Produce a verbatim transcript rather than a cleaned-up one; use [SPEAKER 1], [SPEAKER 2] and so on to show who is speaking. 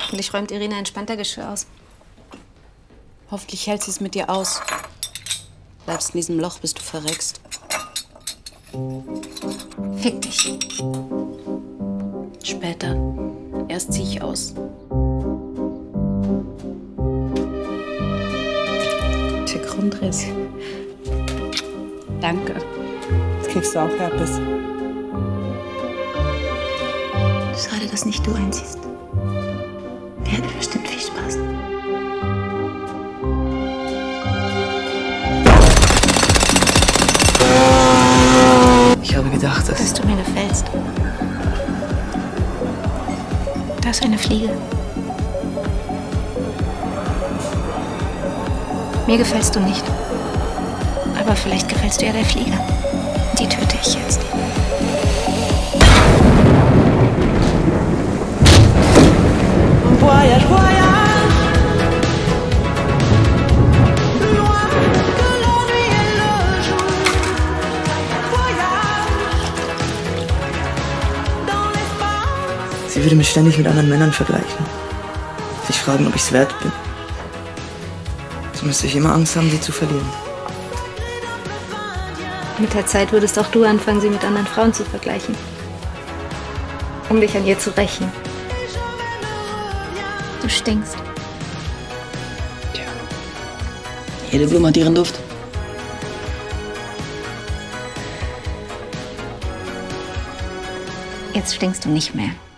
[SPEAKER 1] Hoffentlich räumt Irina entspannter Geschirr aus.
[SPEAKER 2] Hoffentlich hält sie es mit dir aus. Bleibst in diesem Loch, bis du verreckst.
[SPEAKER 1] Fick dich.
[SPEAKER 2] Später. Erst zieh ich aus. Der Grundriss. Danke.
[SPEAKER 3] Jetzt kriegst du auch Herpes.
[SPEAKER 1] Schade, dass nicht du einziehst. Der hätte bestimmt viel Spaß.
[SPEAKER 4] Ich habe gedacht, dass...
[SPEAKER 1] Dass du mir gefällst. Da ist eine Fliege. Mir gefällst du nicht. Aber vielleicht gefällst du ja der Fliege. Die töte ich jetzt.
[SPEAKER 5] Voyage, voyage.
[SPEAKER 4] Sie würde mich ständig mit anderen Männern vergleichen. Sich fragen, ob ich es wert bin. So müsste ich immer Angst haben, sie zu verlieren.
[SPEAKER 1] Mit der Zeit würdest auch du anfangen, sie mit anderen Frauen zu vergleichen. Um dich an ihr zu rächen. Du stinkst.
[SPEAKER 4] Tja.
[SPEAKER 6] Jede Blume hat ihren Duft.
[SPEAKER 1] Jetzt stinkst du nicht mehr.